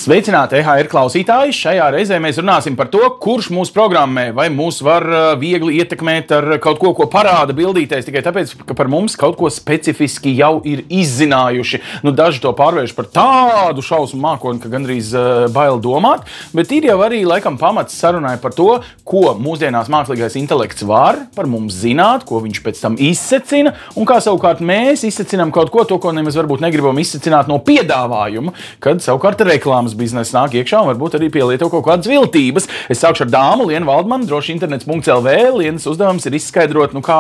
Sveicināti, EHR klausītāji! Šajā reizē mēs runāsim par to, kurš mūs programmē, vai mūs var viegli ietekmēt ar kaut ko, ko parāda bildītēs, tikai tāpēc, ka par mums kaut ko specifiski jau ir izzinājuši. Nu, daži to pārvērš par tādu šausmu mākoni, ka gandrīz bail domāt, bet ir jau arī laikam pamats sarunai par to, ko mūsdienās mākslīgais intelekts var par mums zināt, ko viņš pēc tam izsecina, un kā savukārt mēs izsecinām kaut ko, to, ko nemaz varbūt negribam izsecināt no piedāvājuma, kad savukārt reklāmas biznesa nāk iekšā un varbūt arī pielieto kaut kādas viltības. Es sākšu ar dāmu, Lienu Valdmanu, drošinternets.lv. Lienas uzdevums ir izskaidrot, nu kā,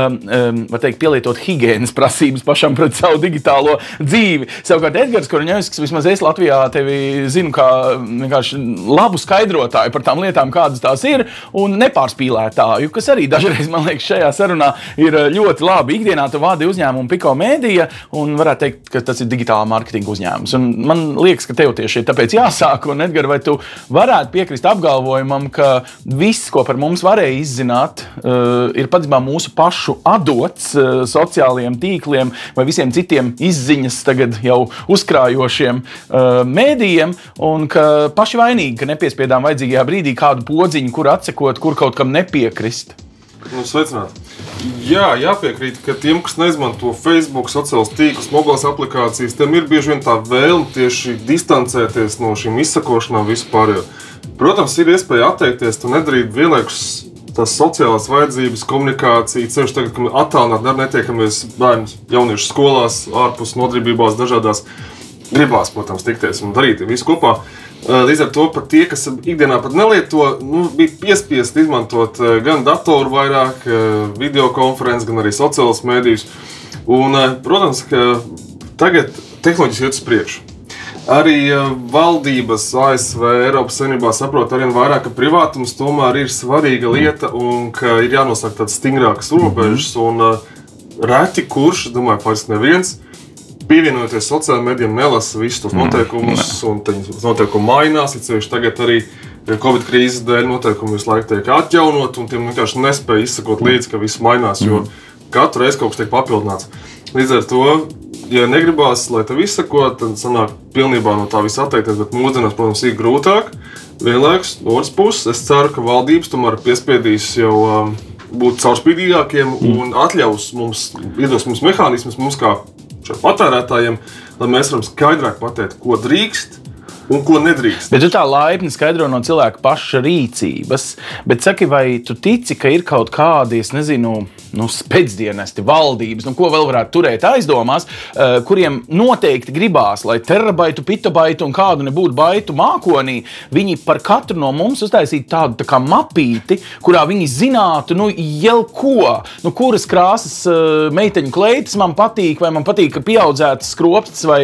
var teikt, pielietot higienas prasības pašam pret savu digitālo dzīvi. Savukārt Edgars Korņevskis, vismaz es Latvijā tevi zinu kā vienkārši labu skaidrotāju par tām lietām, kādas tās ir, un nepārspīlētāju, kas arī dažreiz, man liekas, šajā sarunā ir ļoti labi. Ikdienā tu vādi uzņēmumu Piko Media, un varētu teikt, ka tas ir digitāla mārketinga uzņēmums. Un man liekas, ka tev tieši tāpēc jāsāk, un Edgar, vai tu varētu piekrist apgalvojumam, ka viss, ko par mums varēja izzināt, ir patiesībā mūsu pašu atdots sociālajiem tīkliem vai visiem citiem izziņas tagad jau uzkrājošiem mēdījiem, un ka paši vainīgi, ka nepiespiedām vajadzīgajā brīdī kādu podziņu, kur atsekot, kur kaut kam nepiekrist. Nu, sveicināti. Jā, jāpiekrīt, ka tiem, kas neizmanto Facebook, sociālos tīklus, mobilās aplikācijas, tiem ir bieži vien tā vēlme tieši distancēties no šīm izsakošanām vispārējo. Protams, ir iespēja atteikties, tu nedarīt vienlaikus tās sociālās vajadzības, komunikācija, ceļš tagad, ka attālināt darbu netiekamies bērnus, jauniešu skolās, ārpus nodarbībās dažādās. Gribās, protams, tikties un darīt visu kopā. Līdz ar to pat tie, kas ikdienā pat nelieto, bija piespiesti izmantot gan datoru vairāk, videokonferences, gan arī sociālos mēdījus. Un, protams, ka tagad tehnoloģijas iet uz priekšu. Arī valdības ASV, Eiropas Savienībā saprot arvien vairāk, ka privātums tomēr ir svarīga lieta un ka ir jānosaka tādas stingrākas robežas. Un reti kurš, domāju, faktiski neviens, pievienojoties sociālajiem medijiem, nelasa visus tos noteikumus, un noteikumi mainās, ir ceļš tagad arī Covid krīzes dēļ noteikumi visu laiku tiek atjaunot, un tiem vienkārši nespēja izsakot līdzi, ka viss mainās, jo katru reizi kaut kas tiek papildināts. Līdz ar to, ja negribās, lai tev izsakot, tad sanāk pilnībā no tā viss atteikties, bet mūsdienās, protams, ir grūtāk. Vienlaikus, no otras puses, es ceru, ka valdības tomēr piespiedīs jau būt caurspīdīgākiem un atļaus mums, iedos mums mehānismus, mums kā patērētājiem, lai mēs varam skaidrāk pateikt, ko drīkst un ko nedrīkst. Bet tu tā laipni skaidro no cilvēka paša rīcības, bet saki, vai tu tici, ka ir kaut kādi, es nezinu, spēcdienesti, valdības, ko vēl varētu turēt aizdomās, kuriem noteikti gribās, lai terabaitu, pitabaitu un kādu nebūtu baitu mākonī, viņi par katru no mums uztaisītu tādu tā kā mapīti, kurā viņi zinātu, jau ko, kuras krāsas meiteņu kleitas man patīk, vai man patīk, ka pieaudzētas skropstas vai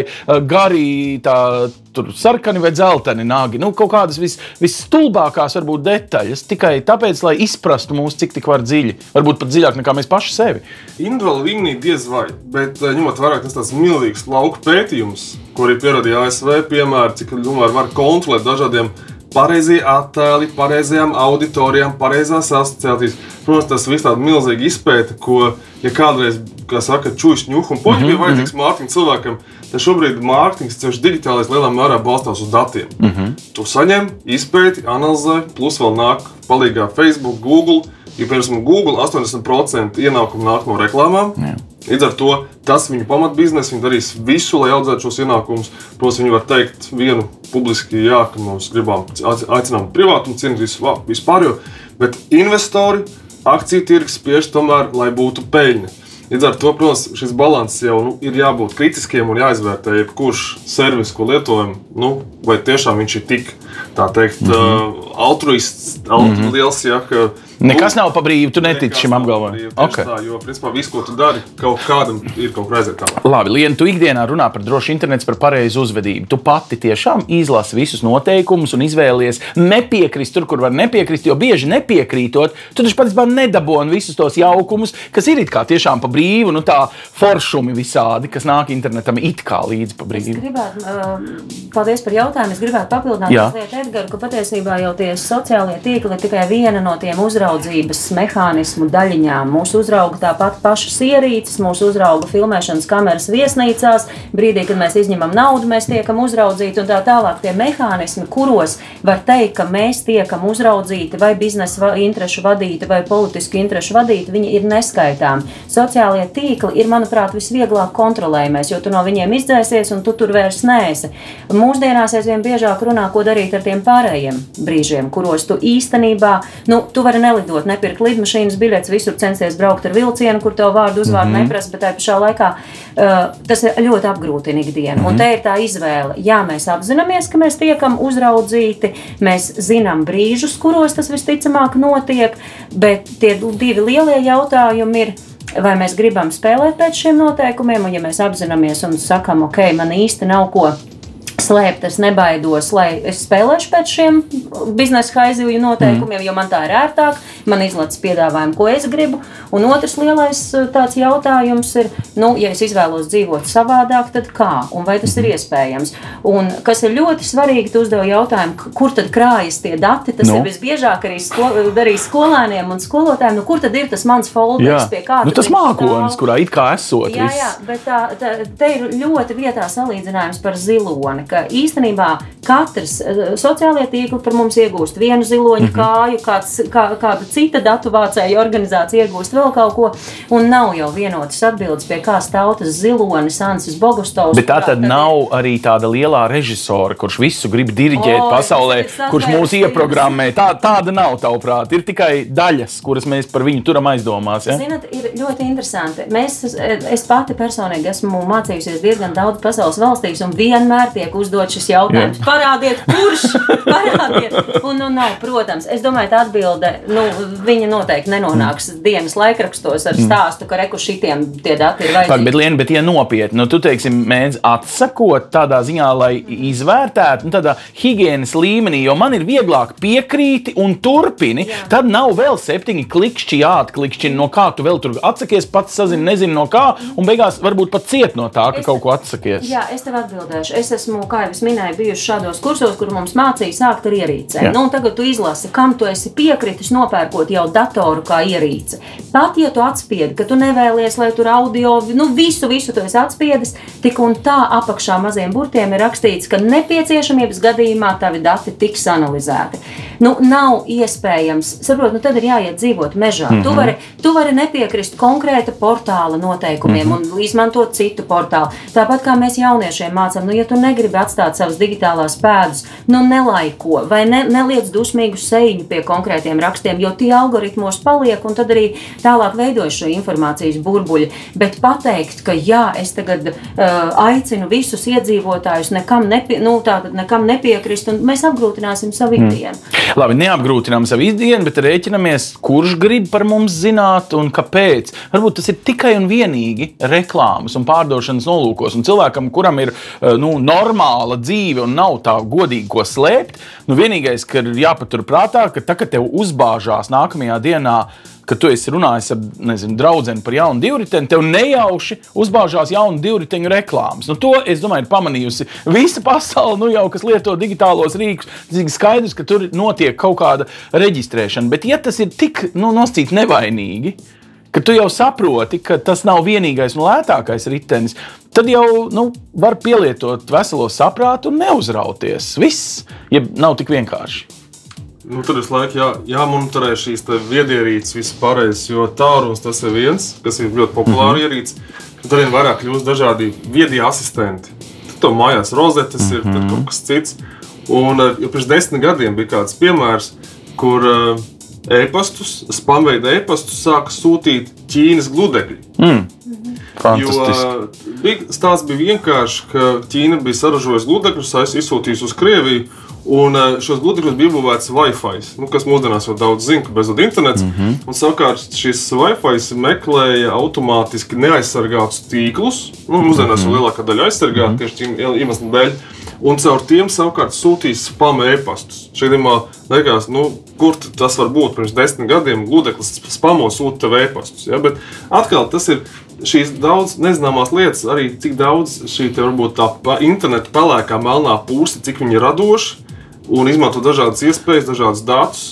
gari tā tur sarkani vai dzelteni nagi. Kaut kādas visstulbākās varbūt detaļas, tikai tāpēc, lai izprastu mūs, cik tik var dziļi. Varbūt pat dziļāk nekā mēs paši sevi. Individuāli līmenī diez vai, bet ņemot vairāk tas tāds milzīgs lauku pētījums, ko arī pierādīja ASV, piemēram, cik var kontrolēt dažādiem pareizie attēli, pareizajām auditorijām, pareizās asociācijas. Protams, tas viss tāda milzīga izpēta, ko, ja kādreiz, kā saka, čuļš, ņuh un poļi bija vajadzīgs mārketinga cilvēkam, tad šobrīd mārketings ceļš digitālais lielā mērā balstās uz datiem. Tu saņem, izpēti, analizē, plus vēl nāk palīgā Facebook, Google, jo, piemēram, Google 80% ienākumu nāk no reklāmām. Līdz ar to tas viņu pamatbiznesa, viņi darīs visu, lai audzētu šos ienākumus. Protams, viņi var teikt vienu publiski, jā, ka mēs gribam aicinām privātumu, cienīt vispārējo, bet investori, akciju tirgs spiež tomēr, lai būtu peļņa. Līdz ar to, protams, šis balans jau ir jābūt kritiskiem un jāizvērtē, jebkurš servis, ko lietojam, vai tiešām viņš ir tik, tā teikt, altruists, liels, ja, ka nekas nav pa brīvu, tu netici šim apgalvojumam. Okay. Tā, jo, principā, viss, ko tu dari, kaut kādam ir kaut kā aiziet tālāk. Labi, Liena, tu ikdienā runā par drošu internets, par pareizu uzvedību. Tu pati tiešām izlasi visus noteikumus un izvēlies nepiekrist tur, kur var nepiekrist, jo bieži nepiekrītot, tu taču patiesībā nedaboni visus tos jaukumus, kas ir it kā tiešām pa brīvu, tā foršumi visādi, kas nāk internetam it kā līdzi pa brīvu. Es gribētu, paldies par jautājumu, es gribētu papildināt pieminējāt, Edgar, ka patiesībā jau tie sociālie tīkli ir tikai viena no tiem uzraudzības mehānismu daļiņām. Mūs uzrauga tāpat pašas ierīces, mūs uzrauga filmēšanas kameras viesnīcās, brīdī, kad mēs izņemam naudu, mēs tiekam uzraudzīti un tā tālāk. Tie mehānismi, kuros var teikt, ka mēs tiekam uzraudzīti vai biznesa interešu vadīti vai politisku interešu vadīti, viņi ir neskaitām. Sociālie tīkli ir, manuprāt, visvieglāk kontrolējamais, jo tu no viņiem izdzēsies un tu tur vairs neesi. Mūsdienās aizvien biežāk runā, ko darīt ar tiem pārējiem brīžiem, kuros tu īstenībā, tu vari nelidot, nepirkt lidmašīnas biļetes, visur censties braukt ar vilcienu, kur tev vārdu uzvārdu neprasa, bet tā pašā laikā tas ļoti apgrūtina ikdienu. Un te ir tā izvēle. Jā, mēs apzināmies, ka mēs tiekam uzraudzīti, mēs zinām brīžus, kuros tas visticamāk notiek, bet tie divi lielie jautājumi ir, vai mēs gribam spēlēt pēc šiem noteikumiem, un ja mēs apzināmies un sakam, ok, man īsti nav ko slēpt, es nebaidos, lai es spēlēšu pēc šiem biznesa haizivju noteikumiem, jo man tā ir ērtāk, man izlaiž piedāvājumu, ko es gribu. Un otrs lielais tāds jautājums ir, ja es izvēlos dzīvot savādāk, tad kā? Un vai tas ir iespējams? Un kas ir ļoti svarīgi, tu uzdevi jautājumu, kur tad krājas tie dati? Tas ir visbiežāk arī skolēniem un skolotājiem. Kur tad ir tas mans folders, pie kā? Tas mākonis, kurā it kā esot. Jā, bet te ir ļoti vietā salīdzinājums par ziloni, ka īstenībā katrs sociālie tīkli par mums iegūst vienu ziloņu kāju, kāda cita datu vācēja organizācija iegūst vēl kaut ko, un nav jau vienotas atbildes, pie kā stāv tas zilonis, Ansis Bogustovs. Bet tā tad nav arī tāda lielā režisora, kurš visu grib diriģēt pasaulē, kurš mūs ieprogrammē. Tāda nav, tavuprāt. Ir tikai daļas, kuras mēs par viņu turam aizdomās. Ja? Zinat, ir ļoti interesanti. Es pati personīgi esmu mācījusies diezgan daudz pasaules valstīs, un vienmēr tiek uzdot šis jautājums. Parādiet, kurš? Parādiet. Un nav, protams, es domāju, tā atbilde, viņa noteikti nenonāks dienas laikrakstos ar stāstu, ka reku šitiem tie dati ir vajadzīgi. Bet, Liena, ja nopietni, tu teiksim, mēdz atsakot tādā ziņā, lai izvērtētu, tādā higienas līmenī, jo man ir vieglāk piekrīti un turpini, tad nav vēl 7 klikšķi jāatklikšķina, no kā tu vēl tur atsakies, pats sazini, nezinu no kā, un beigās varbūt pat ciet no tā, ka kaut ko atsakies. Jā, es tev atbildēšu. Es esmu, kā jau es minēju, bijuši šādos kursos, kur mums mācīja sākt ar ierīcēm. Un tagad tu izlasi, kam tu esi piekritis nopērkot jau datoru kā ierīce. Pat, ja tu atspiedi, ka tu nevēlies, lai tur audio, visu tu esi atspiedis, tik un tā apakšā maziem burtiem ir rakstīts, ka nepieciešamības gadījumā tavi dati tiks analizēti. Nav iespējams, saprot, tad ir jāiet dzīvot mežā. Tu vari nepiekrist konkrēta portāla noteikumiem un izmantot citu portālu. Tāpat kā mēs jauniešiem mācām, ja tu negribi atstāt savas digitālās pēdas, nelaiko vai neliec dusmīgu seiņu pie konkrētiem rakstiem, jo tie algoritmos paliek un tad arī tālāk veidojas šo informācijas burbuļi. Bet pateikt, ka jā, es tagad aicinu visus iedzīvotājus nekam nepiekrist, un mēs apgrūtināsim savu ikdienu. Labi, neapgrūtinām savu ikdienu, bet rēķinamies, kurš grib par mums zināt un kāpēc. Varbūt tas ir tikai un vienīgi reklāmas un pārdošanas nolūkos, un cilvēkam, kuram ir normāla dzīve un nav tā godīgi ko slēpt, vienīgais, ka ir jāpatur prātā, ka tā, kad tev uzbāžās nākamajā dienā, kad tu esi runājis ar, draudzeni par jaunu divriteni, tev nejauši uzbāžās jaunu divriteņu reklāmas. To, es domāju, ir pamanījusi visa pasaule, jau, kas lieto digitālos rīkus, skaidrs, ka tur notiek kaut kāda reģistrēšana. Bet ja tas ir tik, nosacīts nevainīgi, ka tu jau saproti, ka tas nav vienīgais un lētākais ritenis, tad jau, var pielietot veselo saprātu un neuzrauties. Viss, ja nav tik vienkārši. Tur visu laiku jāmonitorē šīs viedierīces vispārējais, jo tālrunis tas ir viens, kas ir ļoti populāri ierīce. Tad vien vairāk kļūst dažādi viedie asistenti. Tad tev mājās rozetes ir, tad kaut kas cits. Un jau pirms 10 gadiem bija kāds piemērs, kur spamveida e-pastus sāka sūtīt Ķīnas gludekļi. Fantastiski. Jo stāsts bija vienkārši, ka Ķīna bija saražojusi gludekļus, izsūtījusi uz Krieviju, un šos gludekļus bija iebūvēts Wi-Fi, kas mūsdienās jau daudz zina, ka bezvadu internets. Un savukārt šis Wi-Fi meklēja automātiski neaizsargātus tīklus, mūsdienās jau lielākā daļa aizsargāta tieši šīm iemeslu dēļ, un caur tiem savukārt sūtīs spam e-pastus. Šeit liekas, kur tas var būt pirms 10 gadiem, gludeklis spamo sūta tev e-pastus. Ja? Bet atkal tas ir šīs daudz nezināmās lietas, arī cik daudz šī varbūt tā interneta pelēkā melnā pūsta, cik viņi ir radoši, un izmanto dažādas iespējas, dažādas datus.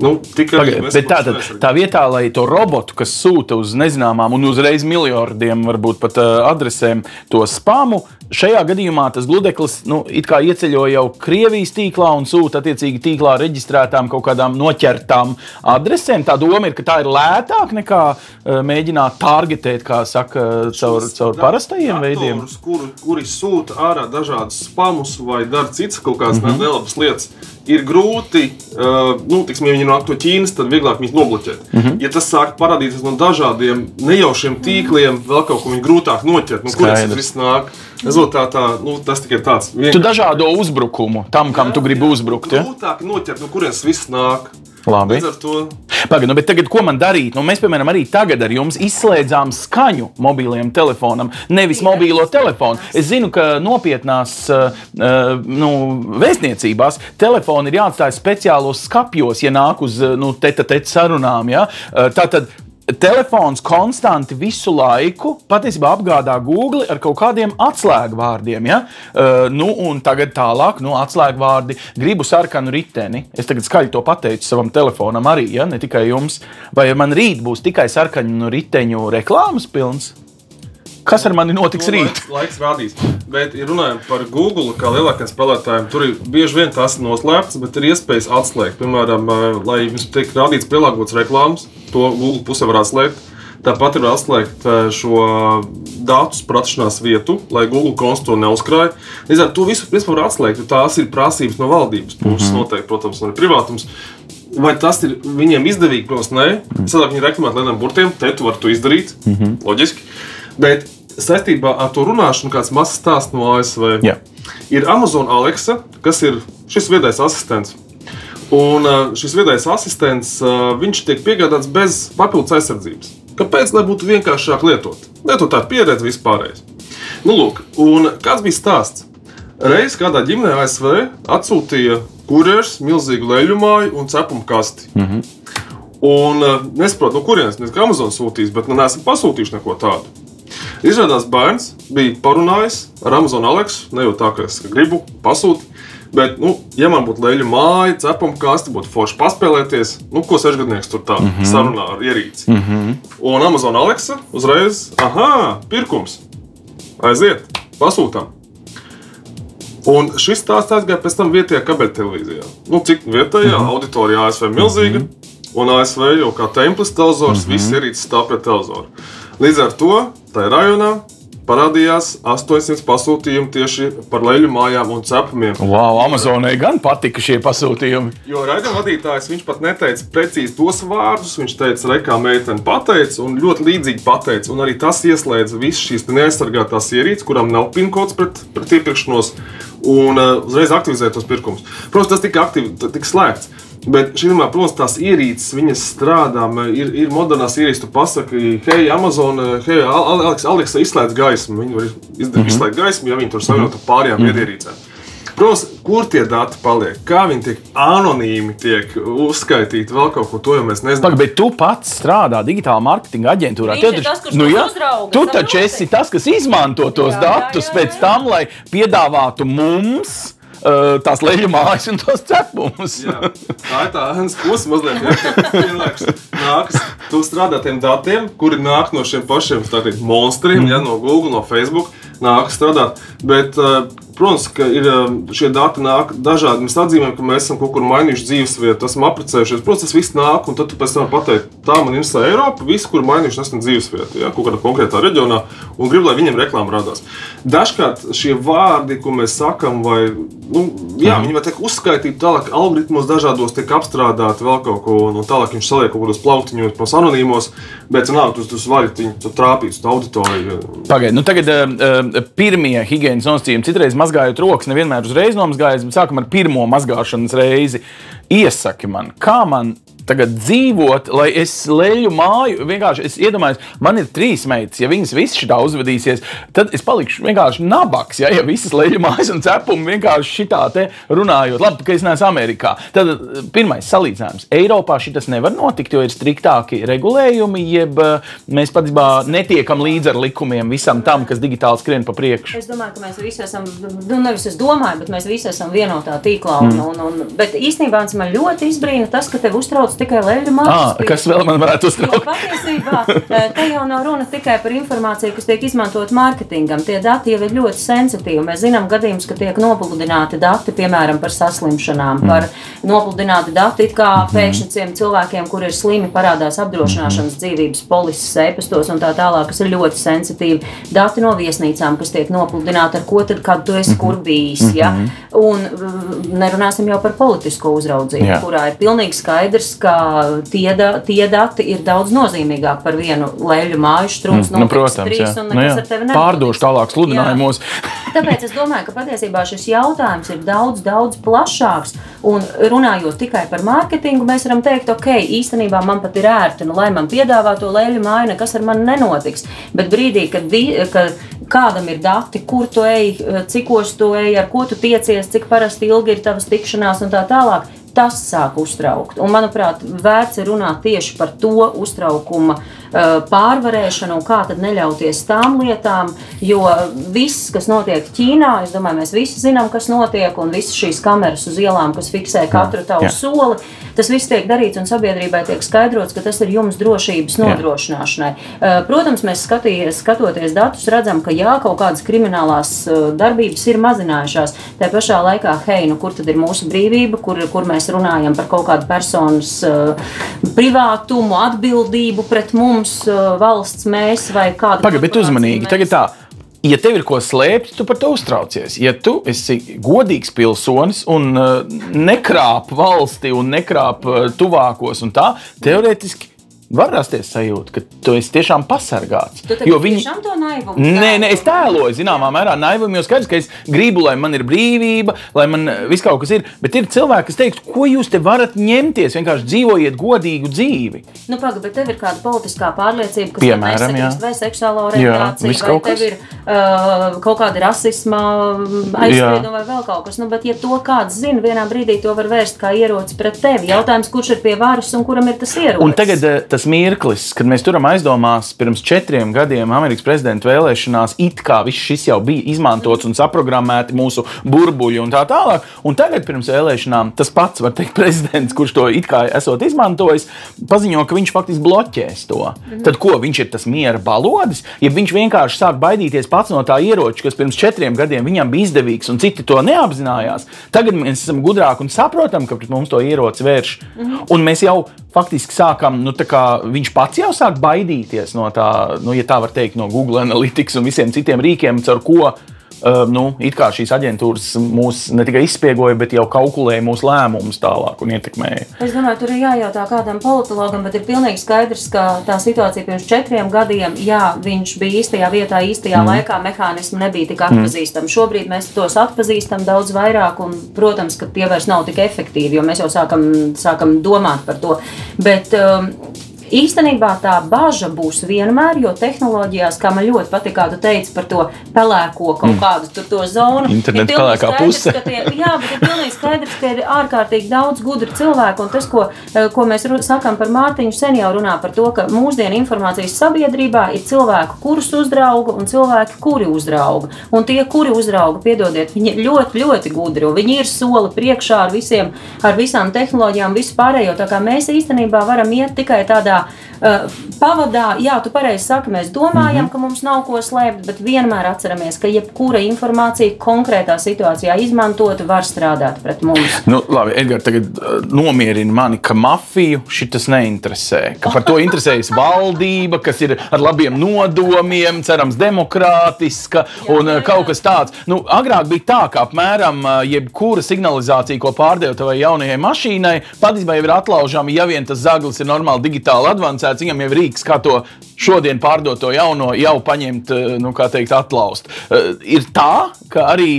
Bet tā vietā, lai to robotu, kas sūta uz nezināmām un uzreiz miljardiem, varbūt pat adresēm, to spamu, šajā gadījumā tas gludeklis it kā ieceļo jau Krievijas tīklā un sūta attiecīgi tīklā reģistrētām kaut kādām noķertām adresēm. Tā doma ir, ka tā ir lētāk nekā mēģināt targetēt, kā saka, caur parastajiem veidiem. Kuri sūta ārā dažādus spamus vai dara cits kaut kādas nelabas lietas, ir grūti, ja viņi nāk no Ķīnas, tad vieglāk viņus nobloķēt. Ja tas sāk parādīties no dažādiem nejaušiem tīkliem, vēl kaut ko viņi grūtāk noķert, kuriem tas viss nāk. Rezultātā, tas tikai tāds. Tu dažādo uzbrukumu tam, kam tu gribi uzbrukt, ja? Grūtāk noķert, no kuriem tas viss nāk. Labi. Pagaid, bet tagad, ko man darīt? Mēs, piemēram, arī tagad ar jums izslēdzām skaņu mobiliem telefonam, nevis mobīlo telefonu. Es zinu, ka nopietnās vēstniecībās telefoni ir jāatstāj speciālos skapjos, ja nāk uz tete sarunām. Ja? Tātad telefons konstanti visu laiku patiesībā apgādā Google ar kaut kādiem atslēgvārdiem. Ja? Un tagad tālāk, atslēgvārdi gribu sarkanu riteni. Es tagad skaļi to pateicu savam telefonam arī, ja? Ne tikai jums. Vai man rīt būs tikai sarkanu riteņu reklāmas pilns? Kas ar mani notiks rīt? Laiks rādīs. Bet, ja runājam par Google, kā lielākiem spēlētājiem, tur ir bieži vien tas noslēpts, bet ir iespējas atslēgt. Piemēram, lai jums tiek rādīts pielāgots reklāmas, to Google pusē var atslēgt. Tāpat ir atslēgt šo datu spratīšanās vietu, lai Google konts to neuzkrāj. Līdz ar to visu var atslēgt, jo tās ir prasības no valdības puses, noteikti, protams, un arī privātums. Vai tas ir viņiem izdevīgi? Protams, nē. Sadāk viņi reklamēt lieliem burtiem, te tu vari to izdarīt, loģiski. Bet saistībā ar to runāšanu kāds mazs stāsts no ASV. Ir Amazon Alexa, kas ir šis viedais asistents. Un šis viedais asistents, viņš tiek piegādāts bez papildus aizsardzības. Kāpēc? Lai būtu vienkāršāk lietot. Lietotāja pieredze vispārējais. Un kāds bija stāsts? Reiz kādā ģimenē ASV atsūtīja kurjers milzīgu leļumāju un cepumu kasti. Un nesaprot, no kurienes, nezinu, ka Amazon sūtīs, bet neesam pasūtījuši neko tādu. Izrādās bērns bija parunājis ar Amazon Alexu, ne jau tā, ka es gribu pasūtīt, bet, ja man būtu leļu māja, cepuma kasti, būtu forši paspēlēties, ko 6-gadnieks tur tā sarunā ar ierīci. Un Amazon Alexa uzreiz, pirkums, aiziet, pasūtām. Un šis stāsts aizgāja pēc tam vietējā kabeļtelevīzijā. Cik vietējā auditorija ASV milzīga, un ASV jau kā templis televizors, viss ierīces stāv pret televizoru. Līdz ar to, tajā rajonā parādījās 800 pasūtījumi tieši par leļu mājām un cepumiem. Wow, Amazonai gan patika šie pasūtījumi. Jo raidījuma vadītājs, viņš pat neteica precīzi tos vārdus, viņš teica, kā meitene pateica, un ļoti līdzīgi pateica. Un arī tas ieslēdza visas šīs neaizsargātās ierīces, kurām nav pinkods pret iepirkšanos, un uzreiz aktivizēja tos pirkumus. Protams, tas tika slēgts. Bet šīm, protams, tās ierīces, viņas strādā, ir modernās ierīces, tu pasaki, hei, Amazon, hei, Alexa izslēdz gaismu, viņi var izslēgt gaismu, ja viņi tur savienot ar pārējām ierīcēm. Protams, kur tie dati paliek, kā viņi tiek anonīmi tiek uzskaitīti, vēl kaut ko, to jau mēs nezinām. Bet tu pats strādā digitāla marketinga aģentūrā. Viņš ir tas, kurš uzrauga. Tu taču esi tas, kas izmanto tos datus pēc tam, lai piedāvātu mums tās leļu mājas un tos cepumus. Jā, tā ir tā puse mazliet, ka vienlaikus nākas, tu strādā tiem datiem, kuri nāk no šiem pašiem monstriem, no Google, no Facebook, nākas strādāt, bet, protams, ka šie dati nāk dažādi. Mēs atzīmējam, ka mēs esam kaut kur mainījuši dzīvesvietu, esam apprecējušies. Protams, tas viss nāk, un tad tu pēc tam pateikt, tā man interesē Eiropa, visi, kur mainījuši nesam dzīvesvietu, kaut kādā konkrētā reģionā, un grib, lai viņiem reklāma radās. Dažkārt šie vārdi, ko mēs sakam, vai, viņi var tiek uzskaitīti tālāk, algoritmos dažādos tiek apstrādāti vēl kaut ko, un tālāk viņš saliek kaut kādos plauktiņos, pos anonīmos, bet tu vari viņu trāpīt uz auditoriju. Pagaid, tagad pirmie higienas nosacījumi, citreiz mazgājot rokas, nevienmēr uzreiz nomazgājas, bet sākam ar pirmo mazgāšanas reizi. Iesaki man, kā man tagad dzīvot, lai es leļu māju, vienkārši es iedomājos, man ir 3 meitas, ja viņas visi šitā uzvedīsies, tad es palikšu vienkārši nabaks, ja visas leļu mājas un cepumi vienkārši šitā te runājot. Labi, ka es neesmu Amerikā. Tad pirmais salīdzinājums. Eiropā šitas nevar notikt, jo ir striktāki regulējumi, jeb mēs patiesībā netiekam līdz ar likumiem visam tam, kas digitāli skrien pa priekšu. Es domāju, ka mēs visi esam, nevis es domāju, bet mēs visi esam vienotā tīklā. Bet īstenībā man ļoti izbrīna tas, ka tev uztrauc tikai leļu mājas. Kas vēl man varētu uztraukt? Jo patiesībā te jau nav runa tikai par informāciju, kas tiek izmantot mārketingam. Tie dati jau ir ļoti sensitīvi. Mēs zinām gadījumus, ka tiek nopludināti dati, piemēram, par saslimšanām, par nopludināti dati it kā pēkšņi cilvēkiem, kur ir slimi, parādās apdrošināšanas dzīvības polises ēpastos un tā tālāk, kas ir ļoti sensitīvi. Dati no viesnīcām, kas tiek nopludināti, ar ko tad, kad tu esi kur bijis, ja? Un nerunāsim jau par politisko uzraudzību, kurā ir pilnīgi skaidrs, ka tie dati ir daudz nozīmīgāk par vienu leļu māju štrums, protams, 3 un nekas ar tevi nenotiks. Pārdošu tālāk sludinājumos. Tāpēc es domāju, ka patiesībā šis jautājums ir daudz plašāks, un runājot tikai par mārketingu, mēs varam teikt, ok, īstenībā man pat ir ērti, lai man piedāvā to leļu māju, nekas ar mani nenotiks. Bet brīdī, kad kādam ir dati, kur tu ej, cikos tu ej, ar ko tu tiecies, cik parasti ilgi ir tavas tikšanās un tā tālāk, tas sāk uztraukt. Un, manuprāt, vērts ir runāt tieši par to uztraukuma pārvarēšanu un kā tad neļauties tām lietām, jo viss, kas notiek Ķīnā, es domāju, mēs visi zinām, kas notiek, un visas šīs kameras uz ielām, kas fiksē katru tavu soli, tas viss tiek darīts un sabiedrībai tiek skaidrots, ka tas ir jums drošības nodrošināšanai. Protams, mēs skatoties datus, redzam, ka kaut kādas kriminālās darbības ir mazinājušās. Tā pašā laikā, kur tad ir mūsu brīvība, kur mēs runājam par kaut kādu personas privātumu, atbildību pret mums, valsts mēs vai kādu. Pagaid, bet uzmanīgi, tagad tā. Ja tev ir ko slēpt, tu par to uztraucies. Ja tu esi godīgs pilsonis un nekrāp valsti un nekrāp tuvākos un tā, teorētiski var rasties sajūta, ka tu esi tiešām pasargāts. Tu tiešām to naivumu? Nē, es tēloju, zināmā mērā naivumu, jo skaidrs, ka es gribu, lai man ir brīvība, lai man viss kaut kas ir, bet ir cilvēki, kas teiks, ko jūs te varat ņemties, vienkārši dzīvojiet godīgu dzīvi. Bet tev ir kāda politiskā pārliecība, kas piemēram, vai seksuālo orientāciju, vai tev ir kaut kāda rasisma aizsprieduma vai vēl kaut kas. Bet ja to kāds zina, vienā brīdī to var vērst kā ieroci pret tevi. Jautājums, kurš ir pie varas un kuram ir tas ierocis? Un tagad tas mirklis, kad mēs turam aizdomās pirms 4 gadiem Amerikas prezidenta vēlēšanās, it kā viss šis jau bija izmantots un saprogrammēti mūsu burbuļi un tā tālāk, un tagad pirms vēlēšanām tas pats, var teikt, prezidents, kurš to it kā esot izmantojis, paziņo, ka viņš faktiski bloķēs to. Tad ko, viņš ir tas miera balodis? Ja viņš vienkārši sāk baidīties pats no tā ieroča, kas pirms 4 gadiem viņam bija izdevīgs un citi to neapzinājās, tagad mēs esam gudrāki un saprotam, ka pret mums to ieroci vērš. Un mēs jau faktiski sākam, viņš pats jau sāk baidīties no tā, ja tā var teikt, no Google Analytics un visiem citiem rīkiem, caur ko it kā šīs aģentūras mūs ne tikai izspiegoja, bet jau kalkulēja mūsu lēmumus tālāk un ietekmēja. Es domāju, tur ir jājautā kādam politologam, bet ir pilnīgi skaidrs, ka tā situācija pirms 4 gadiem, viņš bija īstajā vietā, īstajā laikā, mehānismi nebija tik atpazīstami. Šobrīd mēs tos atpazīstam daudz vairāk un, protams, ka tie vairs nav tik efektīvi, jo mēs jau sākam domāt par to. Bet īstenībā tā baža būs vienmēr, jo tehnoloģijās, kā man ļoti patīk, kā tu teici par to pelēko kaut kādu to zonu. Interneta pelēkā puse. Bet ir pilnīgi skaidrs, ka ir ārkārtīgi daudz gudru cilvēku, un tas, ko mēs sakām par Mārtiņu, sen jau runā par to, ka mūsdienu informācijas sabiedrībā ir cilvēku, kurus uzrauga, un cilvēki, kuri uzrauga. Un tie, kuri uzrauga, piedodiet, viņi ir ļoti, ļoti gudri, un viņi ir soli priekšā ar visām tehnoloģijām, visu pārējo, tā kā mēs īstenībā varam iet tikai tādā pavadā, tu pareizi saki, mēs domājam, ka mums nav ko slēpt, bet vienmēr atceramies, ka jebkura informācija konkrētā situācijā izmantota var strādāt pret mums. Labi, Edgar, tagad nomierina mani, ka mafiju šitas neinteresē, ka par to interesējas valdība, kas ir ar labiem nodomiem, cerams demokrātiska un kaut kas tāds. Agrāk bija tā, ka apmēram jebkura signalizācija, ko pārdeva tavai jaunajai mašīnai, patiesībā jau ir atlaužama, ja vien tas zaglis ir normāli digitāli advancēts, viņam jau ir rīks, kā to šodien pārdoto jauno jau paņemt, atlaust. Ir tā, ka arī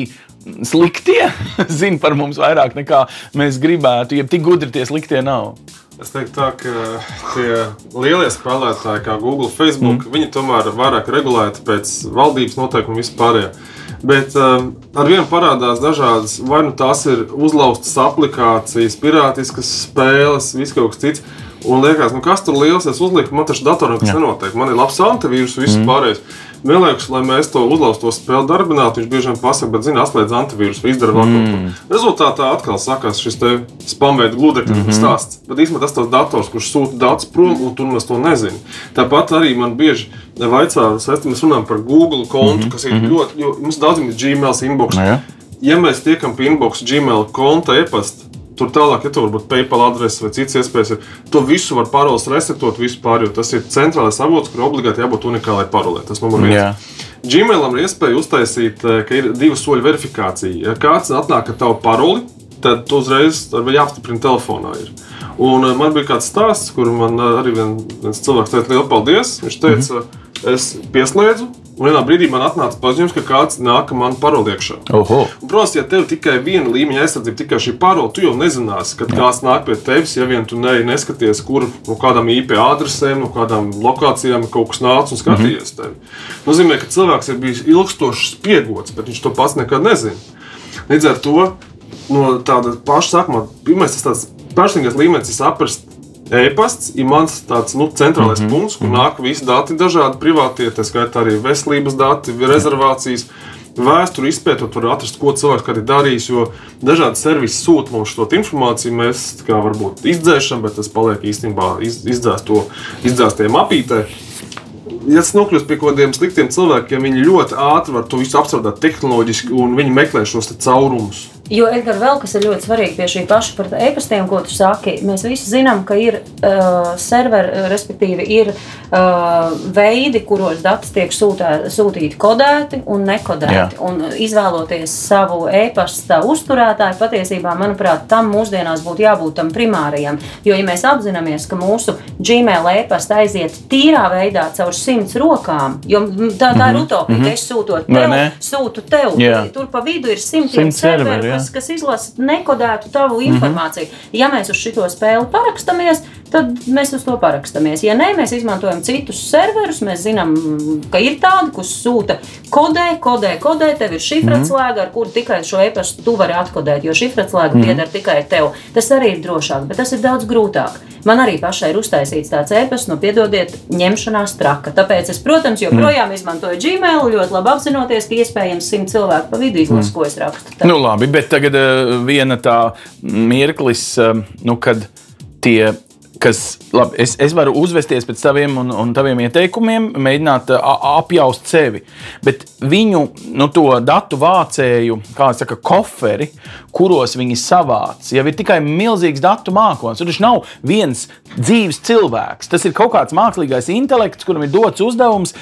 sliktie zina par mums vairāk nekā mēs gribētu, ja tik gudri tie sliktie nav. Es teiktu tā, ka tie lielie spēlētāji kā Google, Facebook, viņi tomēr vairāk regulēti pēc valdības noteikumu vispārējā. Bet ar vienu parādās dažādas, vai nu tās ir uzlaustas aplikācijas, pirātiskas spēles, viss kaut kas cits. Un liekas, kas tur liels, es uzliku, man taču datoram kas nenotiek. Man ir labs antivīrus, viss pārējais. Vienlaikus, lai mēs to uzlaustu, to spēli darbinātu, viņš bieži vien pasaka, bet zina, atslēdz antivīrusu, izdara vēl kaut ko. Rezultātā atkal sakās šis te spamveida gludekļu stāsts. Bet īstenībā tas tavs dators, kurš sūta datus prom, un tu nemaz to nezini. Tāpat arī man bieži vaicā, mēs runājam par Google kontu, kas ir ļoti, jo mums daudziem ir Gmails inbox. Ja mēs tiekam pie inbox Gmail konta e-pasta, tur tālāk, ja tu varbūt PayPal adreses vai citas iespējas ir, to visu var paroles resetot vispār, jo tas ir centrālais avots, kur obligāti jābūt unikālai parolē. Tas numur 1. Gmailam ir iespēja uztaisīt, ka ir 2 soļu verifikācija. Ja kāds atnāk ar tavu paroli, tad tu uzreiz jāapstiprina telefonā ir. Un man bija kāds stāsts, kur man arī viens cilvēks teica lielu paldies. Viņš teica, es pieslēdzu, un vienā brīdī man atnāca paziņojums, ka kāds nāk man paroli iekšā. Un, protams, ja tev tikai viena līmeņa aizsardzība, tikai šī parola, tu jau nezināsi, kad kāds nāk pie tevis, ja vien tu neskaties, kur no kādām IP adresēm, no kādām lokācijām kaut kas nāc un skatījies tevi. Nozīmē, ka cilvēks ir bijis ilgstoši spiegots, bet viņš to pats nekad nezina. Līdz ar to, no tāda paša sākumā, pirmais tas tāds personīgais līmenis ir saprast, e-pasts ir mans tāds centrālais punkts, kur nāk visi dati dažādi privātie, tā skaitā arī veselības dati, rezervācijas, vēsturi izpētot, var atrast, ko cilvēks kādi darījis, jo dažādi servisi sūta mums šo informāciju, mēs kā varbūt izdzēšam, bet tas paliek īstenībā izdzēstiem apītē. Ja tas nokļūst pie kaut kādiem sliktiem cilvēkiem, viņi ļoti ātri var to visu apstrādāt tehnoloģiski un viņi meklē šos caurumus. Jo, Edgar, vēl kas ir ļoti svarīgi pie šī paša par e-pastiem, ko tu saki, mēs visi zinām, ka ir serveri, respektīvi ir veidi, kuros dati tiek sūtīti kodēti un nekodēti. Un izvēloties savu e-pasta uzturētāju, patiesībā, manuprāt, tam mūsdienās būtu jābūt tam primārajam. Jo, ja mēs apzināmies, ka mūsu Gmail e-pasta aiziet tīrā veidā caur 100 rokām, jo tā ir utopija, ka es sūtu tev, tur pa vidu ir 100 serveri, kas izlasa nekodētu tavu informāciju. Ja mēs uz šito spēli parakstamies, tad mēs uz to parakstamies. Ja nē, mēs izmantojam citus serverus, mēs zinām, ka ir tādi, kas sūta kodē, tev ir šifratslēga, ar kuru tikai šo e-pastu tu vari atkodēt, jo šifratslēga pieder tikai tev. Tas arī ir drošāk, bet tas ir daudz grūtāk. Man arī pašai ir uztaisīts tāds e-pasts, piedodiet, ņemšanās traka. Tāpēc es, protams, joprojām izmantoju Gmail, ļoti labi apzinoties, ka iespējams 100 cilvēku pa vidu izlas, ko es rakstu. Nu labi, bet tagad viena tā mirklis, kad tie, kas, labi, es varu uzvesties pēc taviem un taviem ieteikumiem, mēģināt apjaust sevi, bet viņu, to datu vācēju, kā saka, koferi, kuros viņi savāc, jau ir tikai milzīgs datu mākonis. Tur taču nav viens dzīves cilvēks. Tas ir kaut kāds mākslīgais intelekts, kuram ir dots uzdevums,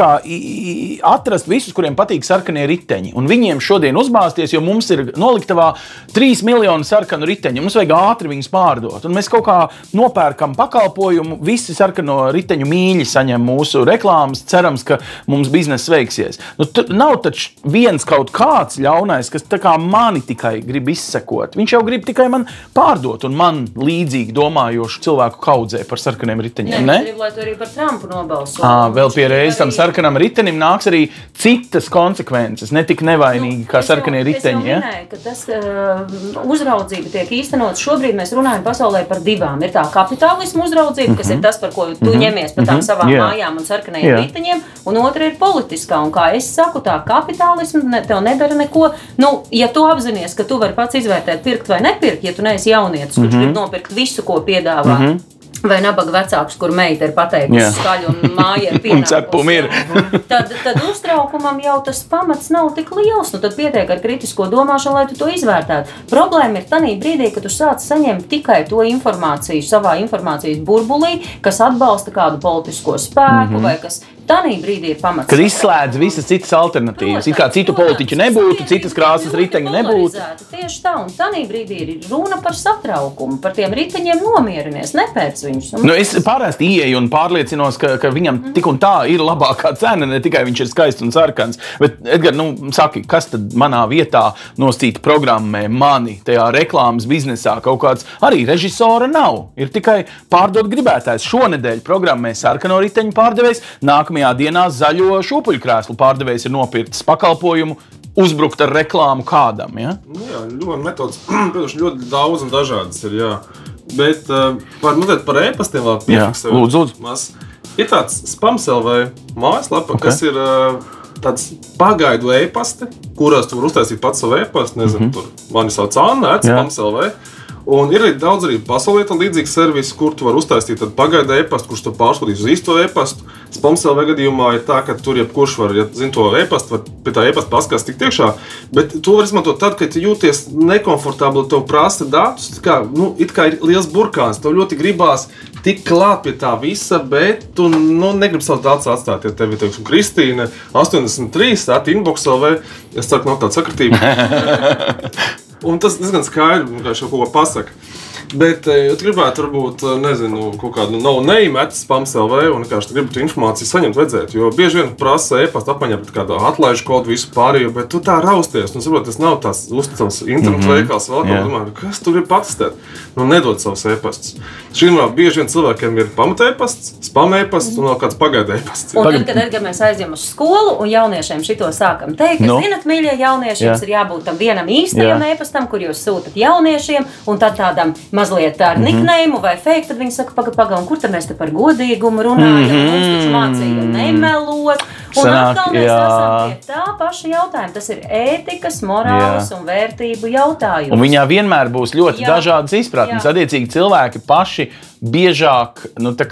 atrast visus, kuriem patīk sarkanie riteņi. Un viņiem šodien uzbāzties, jo mums ir noliktavā 3 miljoni sarkanu riteņu. Mums vajag ātri viņus pārdot. Un mēs kaut kā nopērkam pakalpojumu, visi sarkano riteņu mīļi saņem mūsu reklāmas, cerams, ka mums bizness veiksies. Nav taču viens kaut kāds ļaunais, kas tā kā mani tikai grib izsekot. Viņš jau grib tikai man pārdot un man līdzīgi domājošu cilvēku kaudzē par sarkaniem riteņiem. Ne? Grib, lai tu arī par Trumpu nobalso. Vēl pie reizes tam sarkanam ritenim nāks arī citas konsekvences, ne tik nevainīgi kā sarkanie riteņi. Es jau minēju, ka tas uzraudzība tiek īstenot. Šobrīd mēs runājam pasaulē par divām. Ir tā kapitālismu uzraudzība, kas ir tas, par ko tu ņemies par tām savām mājām un sarkanajiem riteņiem, un otra ir politiskā. Un kā es saku, tā kapitālismu tev nedara neko. Ja tu apzinies, ka tu vari pats izvērtēt, pirkt vai nepirkt, ja tu neesi jaunietis, kurš grib nopirkt visu, ko piedāvā. Vai nabaga vecāks, kur meita ir pateikusi skaļu un māja ir pienākusi. Tad uztraukumam jau tas pamats nav tik liels. Tad pietiek ar kritisko domāšanu, lai tu to izvērtētu. Problēma ir tanī brīdī, ka tu sāc saņemt tikai to informāciju savā informācijas burbulī, kas atbalsta kādu politisko spēku vai kas tādā brīdī ir pamats. Kad izslēdz visas citas alternatīvas, it kā citu politiķu nebūtu, citas krāsas riteņu nebūtu. Tieši tā, un tādā brīdī ir runa par satraukumu, par tiem riteņiem nomierinies, nepēc viņus. Nu, es parasti ieeju un pārliecinos, ka viņam tik un tā ir labākā cena, ne tikai viņš ir skaists un sarkans. Bet, Edgar, saki, kas tad manā vietā noscīt programmē mani tajā reklāmas biznesā? Kaut kāds arī režisora nav. Ir tikai pārdot gribētājs. Šonedēļ programmē sarkano riteņu pārdevējs, nākamajā dienā zaļo šūpuļkrēslu pārdevējs ir nopirkts pakalpojumu, uzbrukt ar reklāmu kādam, ja? Jā, ļoti metodas, protams, ļoti daudz un dažādas ir, jā. Bet par e-pastiem vēl piefiksēju. Jā, lūdzu. Ir tāds Spams.lv mājaslapa, kas ir tāds pagaidu e-pasti, kurās tu var uztaisīt pats savu e-pastu, nezinu, tur mani sauc Anna, Spams.lv. Un ir daudz arī pasaulē līdzīgs servis, kur tu vari uztaisīt pagaidu e-pastu, kurš tu pārsūtīs uz īsto e-pastu. Spams.lv gadījumā ir tā, ka tur jebkurš var, ja zina to e-pastu, var pie tā e-pasta paskatīt tik tiekšā, bet to var izmantot tad, kad tu jūties nekomfortabli, tev prasa datus, it kā ir liels burkāns, tev ļoti gribās tik klāt pie tā visa, bet tu negribi savus datus atstāt, ja tevi, teiksim, Kristīne 83 @inbox.lv, es ceru, ka nav tāda sakritība. Un tas diezgan skaidri, kā šo ko pasaka. Bet, ja tu gribētu, varbūt, nezinu, kaut kādu no-name Spams.lv un vienkārši gribu tu informāciju saņemt, vajadzētu, jo bieži vien prasa e-pasta apmaiņā pret kādu atlaižu kodu visu pārējo, bet tu tā rausties, saprot, tas nav tās uzticams internetu veikals vēl kaut domā, kas tu gribi patestēt? Nedod savus e-pastus. Šīm bieži vien cilvēkiem ir pamata e-pasts, spam e-pasts un vēl kāds pagaida e-pasts. Un tad, kad Edgar mēs aizjām uz skolu un jauniešiem šito sākam teikt, ka zinat, mīļie jaunieši, jums ir jābūt tam vienam īstajam e-pastam, kur jūs sūtat jauniešiem, un tad tādam mazliet ar nikneimu vai fake, tad viņi saka, paga, un kur tad mēs te par godīgumu runājam, mums taču mācīja nemelot, un atkal mēs esam pie tā paša jautājuma. Tas ir ētikas, morāles un vērtību jautājums. Un viņā vienmēr būs ļoti dažādas izpratnes. Attiecīgi cilvēki paši biežāk,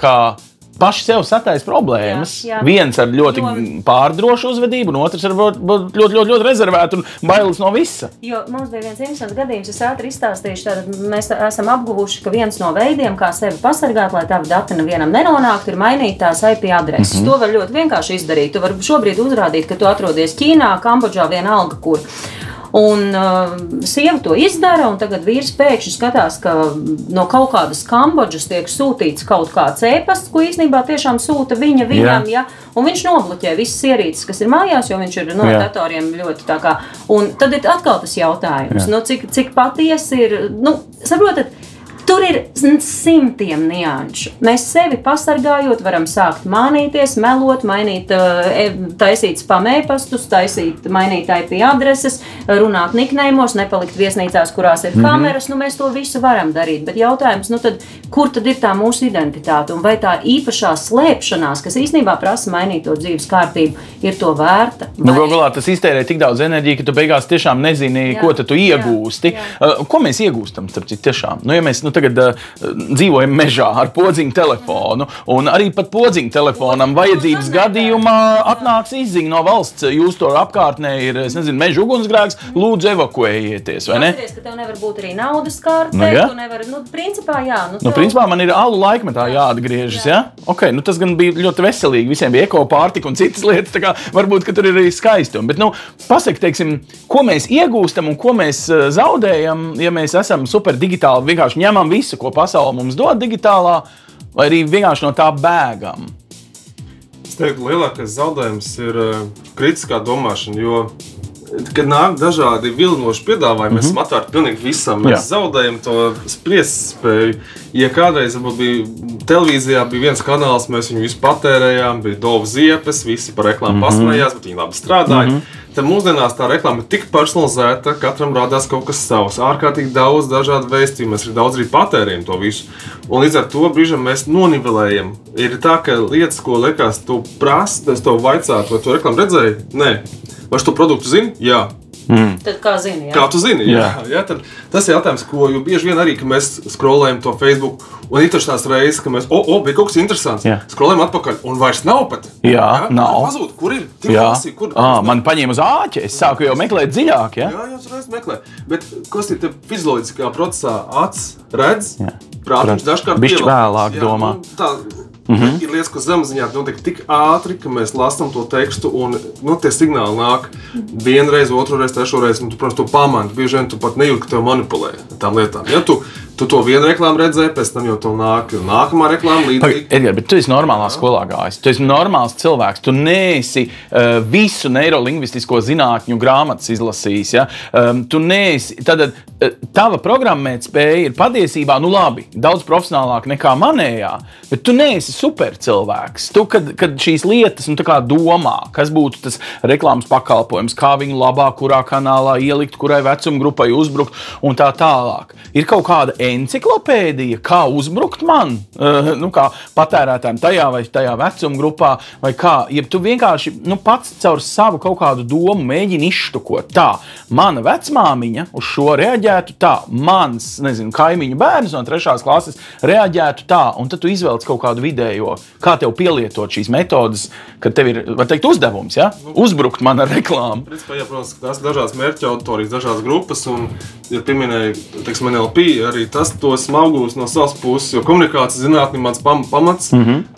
paši sev sataisa problēmas. Viens ar ļoti pārdrošu uzvedību, un otrs ar ļoti rezervētu un bailes no visa. Jo mums bija viens interesants gadījums, es ātri izstāstīšu, tātad mēs esam apguvuši, ka viens no veidiem, kā sevi pasargāt, lai tavi dati nevienam nenonāktu, ir mainīt tās IP adreses. To var ļoti vienkārši izdarīt. Tu vari šobrīd uzrādīt, ka tu atrodies Ķīnā, Kambodžā, vienalga kur. Un sieva to izdara, un tagad vīrs pēkšņi skatās, ka no kaut kādas Kambodžas tiek sūtīts kaut kāds e-pasts, ko īstenībā tiešām sūta viņam, un viņš nobloķē visas ierīces, kas ir mājās, jo viņš ir no datoriem ļoti tā kā. Un tad ir atkal tas jautājums, cik patiesi ir, saprotat, tur ir simtiem nianšu. Mēs sevi pasargājot, varam sākt mānīties, melot, mainīt, taisīt spam e-pastus, mainīt IP adreses, runāt nikneimos, nepalikt viesnīcās, kurās ir kameras. Mēs to visu varam darīt, bet jautājums, tad, kur tad ir tā mūsu identitāte? Un vai tā īpašā slēpšanās, kas īstenībā prasa mainīt to dzīves kārtību, ir to vērta? Galā tas iztērē tik daudz enerģiju, ka tu beigās tiešām nezini, ko tu iegūsti. Ko mēs iegūstam, starp citu, tiešām? Ja mēs tagad dzīvojam mežā ar podziņu telefonu, un arī pat podziņu telefonam vajadzības gadījumā atnāks izziņa no valsts, jūs to apkārtnē ir, meža ugunsgrēks, lūdzu evakuējieties, vai ne? Atceries, ka tev nevar būt arī naudas karte, tu nevar, principā, jā. Principā man ir alu laikmetā jāatgriežas, jā? Ok, tas gan bija ļoti veselīgi, visiem bija ekopārtika un citas lietas, tā kā varbūt, ka tur ir arī skaistumi, bet, pasaki, teiksim, ko mēs iegūstam un ko mēs zaudējam, ja mēs esam super digitāli, vienkārši ņemam visu, ko pasaule mums dod digitālā, vai arī vienkārši no tā bēgam? Es teiktu, lielākais zaudējums ir kritiskā domāšana, jo, kad nāk dažādi vilinoši piedāvājumi, mēs esam atvērti pilnīgi visam, mēs zaudējam to spriestspēju. Ja kādreiz bija televīzijā, bija viens kanāls, mēs viņu visu patērējām, bija Dova ziepes, visi par reklāmu pasmējās, bet viņi labi strādāja. Tad mūsdienās tā reklāma ir tik personalizēta, katram rādās kaut kas savs, ārkārtīgi daudz dažādu vēstījumu, mēs arī daudz arī patērējam to visu. Un līdz ar to brīžam mēs nonivelējam. Ir tā, ka lietas, ko liekas, tu prasi, es tev vaicātu, vai tu reklāmu redzēji? Nē. Vai tu produktu zini? Jā. Tad kā zini, jā? Kā tu zini, jā. Tad tas ir jautājums, ko jo bieži vien arī, ka mēs scrollējam to Facebook, un ir tās reizes, ka mēs, bija kaut kas interesants, scrollējam atpakaļ, un vairs nav pat. Jā, nav. Pazūd, kur ir? Tik lasī, kur? Man paņēma uz āķi, es sāku jau meklēt dziļāk, jā? Jā, uzreiz meklē. Bet, kas ir te fizioloģiskajā procesā, acs redz, prātiņš dažkārt bišķi vēlāk domā. Ir lietas, ko zemziņā notiek tik ātri, ka mēs lasām to tekstu un tie signāli nāk vienreiz, otrreiz, trešoreiz, un tu, protams, to pamani. Bieži vien tu pat nejūti, ka tev manipulē tām lietām. Ja tu to vienu reklāmu redzēji, pēc tam jau tev nāk nākamā reklāma līdzīgi. Edgar, bet tu esi normālā skolā gājis. Tu esi normāls cilvēks. Tu neesi visu neirolingvistisko zinātņu grāmatas izlasījis. Ja? Tu neesi... Tad tava programmētspēja ir patiesībā, labi, daudz profesionālāk nekā manējā, bet tu neesi supercilvēks. Tu, kad šīs lietas tā kā domā, kas būtu tas reklāmas pakalpojums, kā viņu labā, kurā kanālā ielikt, kurai vecumgrupai uzbrukt un tā tālāk. Ir kaut kāda enciklopēdija, kā uzbrukt man, kā patērētājiem tajā vai tajā vecumgrupā, vai kā. Ja tu vienkārši pats caur savu kaut kādu domu mēģini izštukot. Tā, mana vecmāmiņa uz šo reaģētu tā, mans, kaimiņu bērns no 3. klases reaģētu tā, un tad tu izvelc kaut kādu vidējo, kā tev pielietot šīs metodas, kad tev ir, var teikt, uzdevums, ja? Uzbrukt man ar reklāmu. Principā, jā, protams, tās dažādas mērķa auditorijas, dažādas grupas, un, ja pieminēja, teiksim, NLP, arī tas to smaugūs no savas puses, jo komunikācija zinātne mans pamats,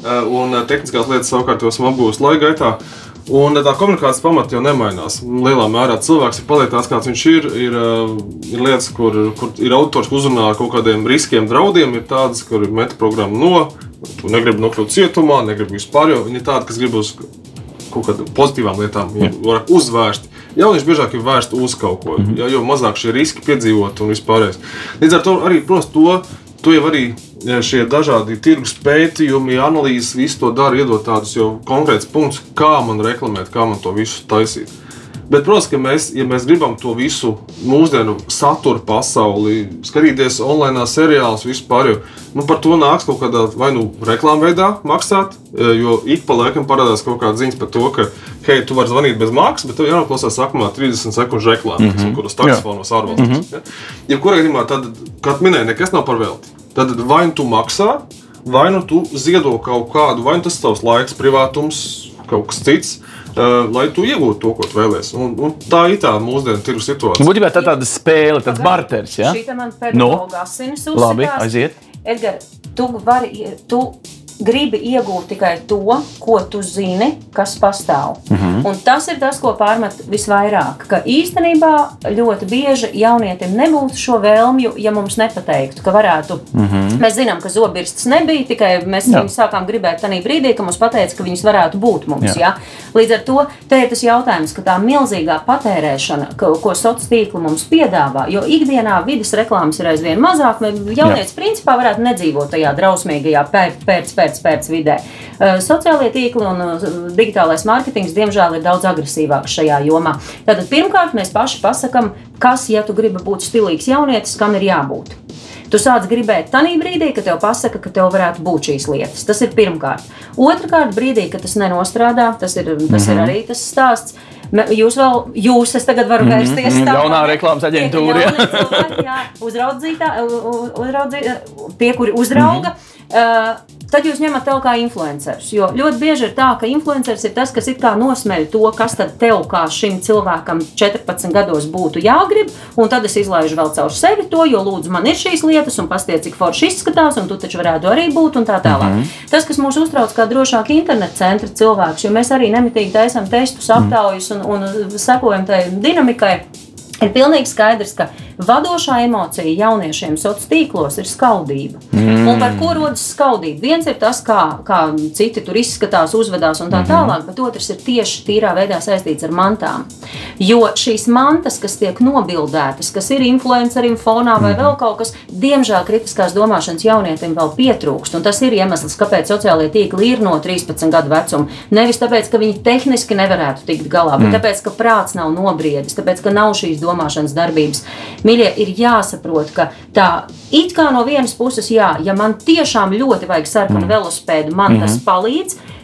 un tehniskās lietas savukārt to smaugūs laika gaitā. Un tā komunikācijas pamata jau nemainās. Lielā mērā cilvēks ir paliek tāds, kāds viņš ir lietas, kur ir autors, kur uzrunā ar kaut kādiem riskiem, draudiem, ir tādas, kur ir metaprogramma tu negribi nokļūt cietumā, negribi vispār, jo viņi ir tādi, kas grib uz kaut kādām pozitīvām lietām, var uzvērst. Jaunieši biežāk ir vērst uz kaut ko, jo mazāk šie riski piedzīvot un vispārējais. Līdz ar to arī, protams, to jau arī šie dažādi tirgus pētījumi, analīzes, visu to dara, iedot tādus jau konkrētus punktus, kā man reklamēt, kā man to visu taisīt. Bet, protams, ka ja mēs gribam to visu mūsdienu satura pasauli, skatīties online seriālus, vispār, par to nāks kaut kādā vai reklāmu veidā maksāt, jo ik pa laikam parādās kaut kāda ziņas par to, ka, hei, tu vari zvanīt bez maksas, bet tev jānoklausās sākumā 30 sekundžu reklāmu, kuras taksofonos ārvalstīs. Jebkurā gadījumā, tad, kā minēja, nekas nav par velti. Tad vai tu maksā, vai tu ziedo kaut kādu, vai tas tavs laiks, privātums, kaut kas cits, lai tu iegūtu to, ko tu vēlies. Un tā ir tā mūsdienu tirgus situācija. Būtībā tā tāda spēle, tāds barteris, ja? Šī man pedagoga asinis uzsitās. Labi, aiziet. Edgar, tu gribi iegūt tikai to, ko tu zini, kas pastāv. Un tas ir tas, ko pārmet visvairāk, ka īstenībā ļoti bieži jaunietim nebūtu šo vēlmju, ja mums nepateiktu, ka varētu. Mēs zinām, ka zobirstas nebija, tikai mēs viņus sākām gribēt tanī brīdī, ka mums pateica, ka viņas varētu būt mums. Ja? Līdz ar to te ir tas jautājums, ka tā milzīgā patērēšana, ko sociālā tīkla mums piedāvā, jo ikdienā vides reklāmas ir aizvien mazāk, jaunietis principā varētu nedzīvot tajā drausmīgajā pēc vidē. Sociālie tīkli un digitālais mārketings, diemžēl, ir daudz agresīvāks šajā jomā. Tātad pirmkārt mēs paši pasakam, kas, ja tu gribi būt stilīgs jaunietis, kam ir jābūt. Tu sāc gribēt tanī brīdī, ka tev pasaka, ka tev varētu būt šīs lietas. Tas ir pirmkārt. Otrakārt brīdī, ka tas nenostrādā, tas ir arī tas stāsts. Es tagad varu vērsties tā. Jaunā reklāmas aģentūra. Tie, kuri uzrauga, tad jūs ņemat tev kā influencerus. Jo ļoti bieži ir tā, ka influenceris ir tas, kas it kā nosmeļ to, kas tad tev kā šim cilvēkam 14 gados būtu jāgrib, un tad es izlaižu vēl caur sevi to, jo lūdzu man ir šīs lietas, un pasties, cik forši izskatās, un tu taču varētu arī būt, un tā tālāk. Tas, kas mūs uztrauc kā drošāk internetu centra cilvēks, jo mēs arī nemitīgi taisam testus, aptaujus un sekojam tai dinamikai, ir pilnīgi skaidrs, ka vadošā emocija jauniešiem sociālos tīklos ir skaudība. Un par ko rodas skaudība? Viens ir tas, kā citi tur izskatās, uzvedās un tā tālāk, bet otrs ir tieši tīrā veidā saistīts ar mantām. Jo šīs mantas, kas tiek nobildētas, kas ir influencerim fonā vai vēl kaut kas, diemžēl kritiskās domāšanas jaunietim vēl pietrūkst. Un tas ir iemesls, kāpēc sociālie tīkli ir no 13 gadu vecuma. Nevis tāpēc, ka viņi tehniski nevarētu tikt galā, bet tāpēc, ka prāts nav nobriedis, tāpēc, ka nav šīs domāšanas darbības. Mīļie, ir jāsaprot, ka tā it kā no vienas puses, ja man tiešām ļoti vajag sarkanu velospēdu, man tas palīdz,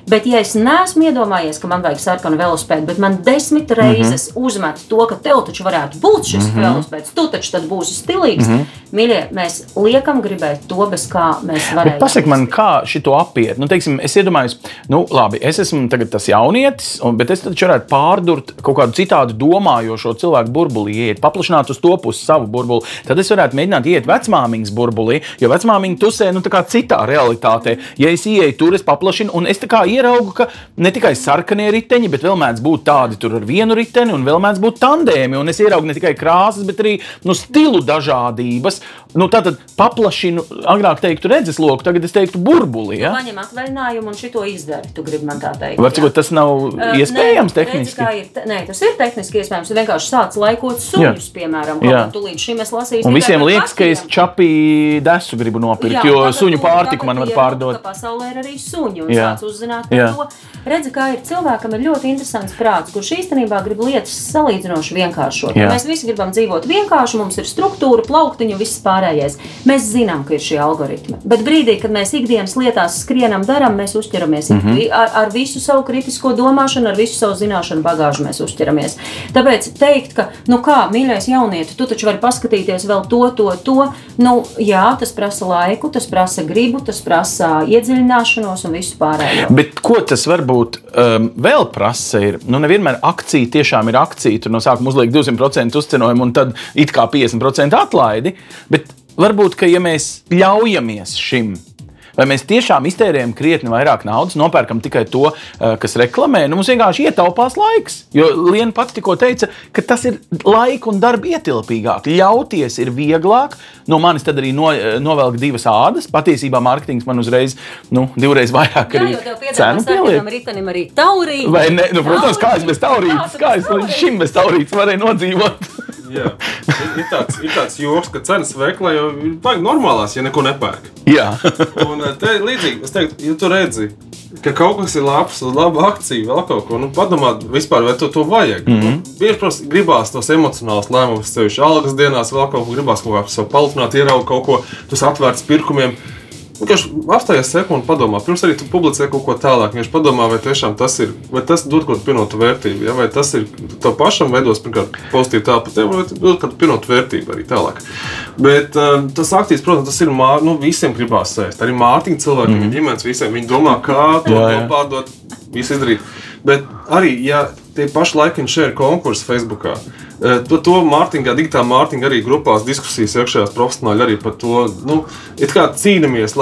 Bet, ja es neesmu iedomājies, ka man vajag sarkanu velosipēdu, bet man 10 reizes uzmet to, ka tev taču varētu būt šis velosipēds, tu taču tad būsi stilīgs. Mīļie, mēs liekam gribēt to, bez kā mēs varējām. Pasaki man, kā šito apiet? Nu, teiksim, es iedomājos, labi, es esmu tagad tas jaunietis, bet es taču varētu pārdurt kaut kādu citādu domājošo cilvēku burbulī, iet, paplašināt uz to pusi savu burbuli. Tad es varētu mēģināt iet vecmāmiņas burbulī, jo vecmāmiņa tusē, tā kā citā realitātē. Ja es ieeju tur, es paplašinu, un es tā kā ieraugu, ka ne tikai sarkanie riteņi, bet vēl mēdz būt tādi tur ar vienu riteni, un vēl mēdz būt tandēmi, un es ieraugu ne tikai krāsas, bet arī stilu dažādības. Tātad paplašinu, agrāk teiktu redzesloku, tagad es teiktu burbuli, ja? Paņem atvaļinājumu un šito izdari, tu gribi man tā teikt. Var cikot, tas nav iespējams tehniski? Nē, tas ir tehniski iespējams. Tu vienkārši sāc laikot suņus, piemēram, tu līdz šim es lasīju. Un visiem liekas, ka es čapī desu gribu nopirkt, jo suņu pārtiku man var pārdot. Pasaulē ir arī suņi un sāc uzzināt par to. Redzi, kā ir cilvēkam ir ļoti interesants prāts, kurš īstenībā grib lietas salīdzinoši vienkāršot. Mēs visi gribam dzīvot vienkārši, mums ir struktūra, plauktiņu, viss pārējais. Mēs zinām, ka ir šie algoritmi. Bet brīdī, kad mēs ikdienas lietās skrienam, daram, mēs uzķeramies ar visu savu kritisko domāšanu, ar visu savu zināšanu bagāžu mēs uzķeramies. Tāpēc teikt, ka, mīļais jaunieti, tu taču vari paskatīties vēl to. Jā, tas prasa laiku, tas prasa gribu, tas prasa iedziļināšanos un visu pārējo. Bet ko tas varbūt vēl prasa ir, nevienmēr akcija tiešām ir akcija, tur no sākuma uzliek 200% uzcenojumu un tad it kā 50% atlaidi, bet varbūt, ka ja mēs ļaujamies šim, vai mēs tiešām iztērējam krietni vairāk naudas, nopērkam tikai to, kas reklamē, mums vienkārši ietaupās laiks. Jo Liena pati tikko teica, ka tas ir laika un darba ietilpīgāk. Ļauties ir vieglāk, no manis tad arī novelk 2 ādas. Patiesībā mārketings man uzreiz, 2 reizes vairāk arī cenu pieliek. Ritenim arī taurīt. Vai ne? Protams, kā es bez taurītes, kā es līdz šim bez taurītes varēju nodzīvot. Jā, ir tāds joks, ka cenas veiklā jau ir baigi normālās, ja neko nepērk. Jā. Un te līdzīgi, es teiktu, ja tu redzi, ka kaut kas ir labs, laba akcija, vēl kaut ko, padomā vispār, vai to vajag. Bieži, protams, gribās tos emocionālus lēmumus, sevišķi algas dienās, vēl kaut ko gribās kaut kā sev palielināt, ieraugt kaut ko, tus atvērts pirkumiem. Apstājies sekundi un padomā, pirms arī tu publicē kaut ko tālāk, viņš padomā, vai tiešām tas ir, vai tas dod kaut kādu pienotu vērtību, vai tas ir tev pašam veidos, pirmkārt, pozitīvi tālu par tevi, vai dod kādu pienotu vērtību arī tālāk. Bet tas aktīvs, protams, tas ir visiem gribās sēst, arī Mārtiņa cilvēkiem, ģimenes visiem, viņi domā, kā to pārdot, visu izdarīt. Bet arī, ja tie paši like and share konkursi Facebookā, to Mārtiņā, digitāla Mārtiņa arī grupās diskusijas iekšējās profesionāļi arī par to, it kā cīnamies,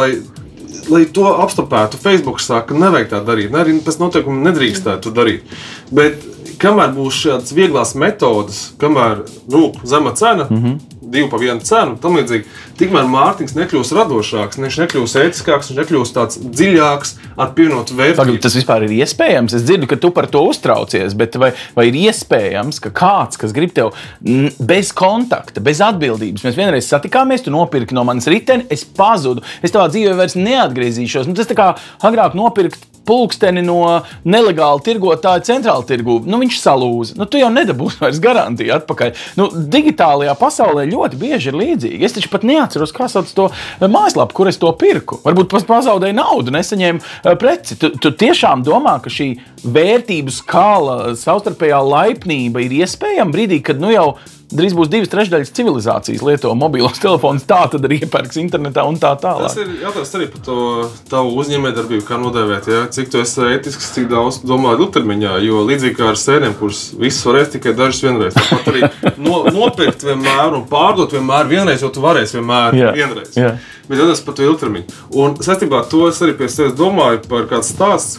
lai to apstopētu. Facebook saka, ka nevajag tā darīt, arī pēc noteikuma nedrīkstētu darīt. Bet kamēr būs šādas vieglās metodas, kamēr zema cena, 2 pa 1 cenu, tam līdzīgi, tikmēr Mārtiņš nekļūs radošāks, viņš nekļūs ētiskāks, viņš nekļūs tāds dziļāks ar pievienotu vērtību. Tas vispār ir iespējams? Es dzirdu, ka tu par to uztraucies, bet vai ir iespējams, ka kāds, kas grib tev bez kontakta, bez atbildības, mēs vienreiz satikāmies, tu nopirki no manas riteni, es pazudu, es tavā dzīvē vairs neatgriezīšos. Tas tā kā agrāk nopirkt pulksteni no nelegāla tirgotāja centrāla tirgū. Viņš salūza. Tu jau nedabūsi vairs garantiju atpakaļ. Digitālajā pasaulē ļoti bieži ir līdzīgi. Es taču pat neatceros, kā sauc to mājaslapu, kur es to pirku. Varbūt pazaudēju naudu, nesaņēmu preci. Tu tiešām domā, ka šī vērtību skala, savstarpējā laipnība ir iespējama brīdī, kad jau drīz būs 2/3 civilizācijas lieto mobilos telefonus, tā tad arī iepērks internetā un tā tālāk. Tas ir jautājums arī par to tavu uzņēmējdarbību, kā nodēvēt, ja? Cik tu esi ētisks, cik daudz domā ilgtermiņā, jo līdzīgi kā ar sēniem, kurus visus varēs tikai dažas vienreiz. Tāpat arī nopirkt vienmēr un pārdot vienmēr vienreiz, jo tu varēsi vienmēr vienreiz. Jā. Bet jautājums par to ilgtermiņu. Un saistībā ar to es arī pie sevis domāju par kāds stāsts,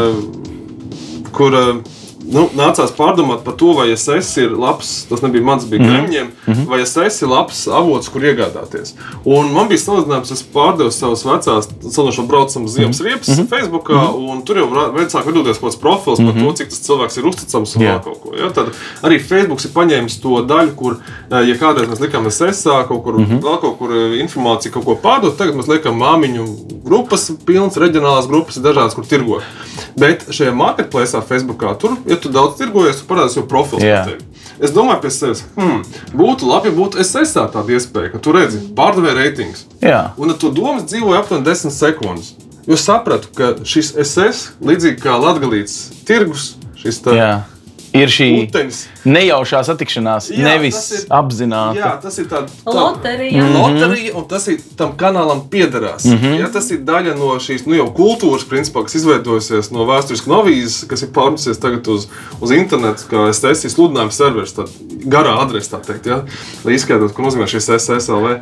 kur nācās pārdomāt par to, vai SS ir labs, tas nebija mans, bija Kremļiem, vai SS ir labs avots, kur iegādāties. Un man bija salīdzinājums, es pārdevu savas vecās salīdzinošo braucamu ziemas riepas Facebookā, un tur jau sāk vedoties kaut kāds profils par to, cik tas cilvēks ir uzticams un vēl kaut ko. Ja? Tad arī Facebooks ir paņēmis to daļu, kur, ja kādreiz mēs liekam SS-ā, kaut kur, vēl kaut kur informāciju kaut ko pārdot, tagad mēs liekam māmiņu grupas, pilns, reģionālās grupas ir dažādas, kur tirgo. Bet šajā marketplace'ā Facebookā tur, ja tu daudz tirgojies, tu parādās jau profils par tevi. Es domāju pie sevis, būtu labi, ja būtu SS-ā tāda iespēja, ka tu redzi pārdevēja reitings. Jā. Un ar to domas dzīvoja aptuveni 10 sekundes. jo sapratu, ka šis SS, līdzīgi kā latgalīts tirgus, šis tā ir šī uteņas. Nejaušā satikšanās, nevis apzināta. Jā, tas ir loterija, un tas ir tam kanālam piederās. Ja, tas ir daļa no šīs jau kultūras, principā, kas izveidojusies no vēsturiskas novīzes, kas ir pārnesies tagad uz internetu, kā SS sludinājuma serveris, tā garā adrese, tā teikt, ja, lai izskaidrotu, ko nozīmē šis SSLV.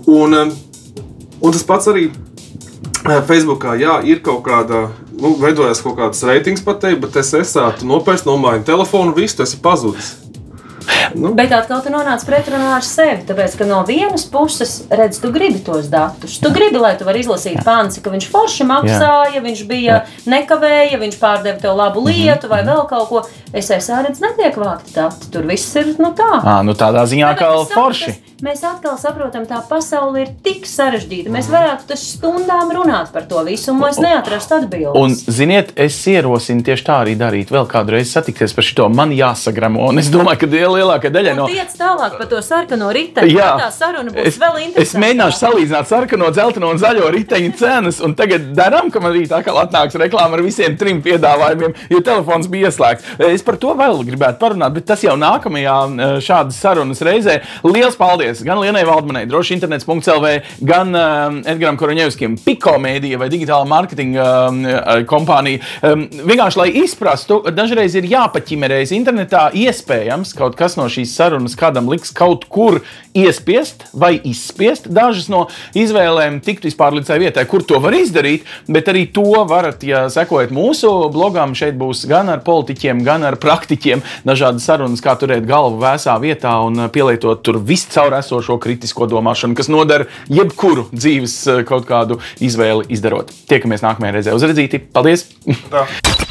Un tas pats arī Facebookā, ir kaut kāda, veidojas kaut kāds reitings pat tevi, bet es tu nopērci, nomaini telefonu, visu, tu esi pazudis. Bet atkal tu nonāc pretrunā ar sevi, tāpēc, ka no vienas puses, redz, tu gribi tos datus. Tu gribi, lai tu vari izlasīt panci, ka viņš forši maksāja, viņš bija nekavēja, viņš pārdeva tev labu lietu vai vēl kaut ko. Redz, netiek vākti dati, tur viss ir, tā. Tādā ziņā kā forši. Mēs atkal saprotam, tā pasaule ir tik sarežģīta. Mēs varētu taču stundām runāt par to visu, un mēs neatrastu atbildes. Un, ziniet, es ierosinu tieši tā arī darīt. Vēl kādu reizi satikties par šito, man jāsagramo. Un es domāju, ka lielākā daļa no... Un tiec tālāk par to sarkano riteņu. Tā saruna būs vēl interesantāka. Es mēģināšu salīdzināt sarkano, dzelteno un zaļo riteņu cenas, un tagad darām, ka man rīt atkal atnāks reklāma ar visiem 3 piedāvājumiem, jo telefons bija ieslēgts. Es par to vēl gribētu parunāt, bet tas jau nākamajā šādas sarunas reizē. Liels paldies! Gan Lienai Valdmanai, drošinternets.lv, gan Edgaram Koroņevskim, Piko Mēdija vai digitāla mārketinga kompānija. Vienkārši, lai izprastu, dažreiz ir jāpaķimerējas internetā, iespējams, kaut kas no šīs sarunas kādam liks kaut kur iespiest vai izspiest. Dažas no izvēlēm tikt vispār līdz tai vietai, kur to var izdarīt, bet arī to varat, ja sekojat mūsu blogam, šeit būs gan ar politiķiem, gan ar praktiķiem dažādas sarunas, kā turēt galvu vēsā vietā un pielietot tur viscaur esošo kritisko domāšanu, kas nodara jebkuru dzīves kaut kādu izvēli izdarot. Tiekamies nākamajā reizē. Uz redzīti. Paldies! Tā.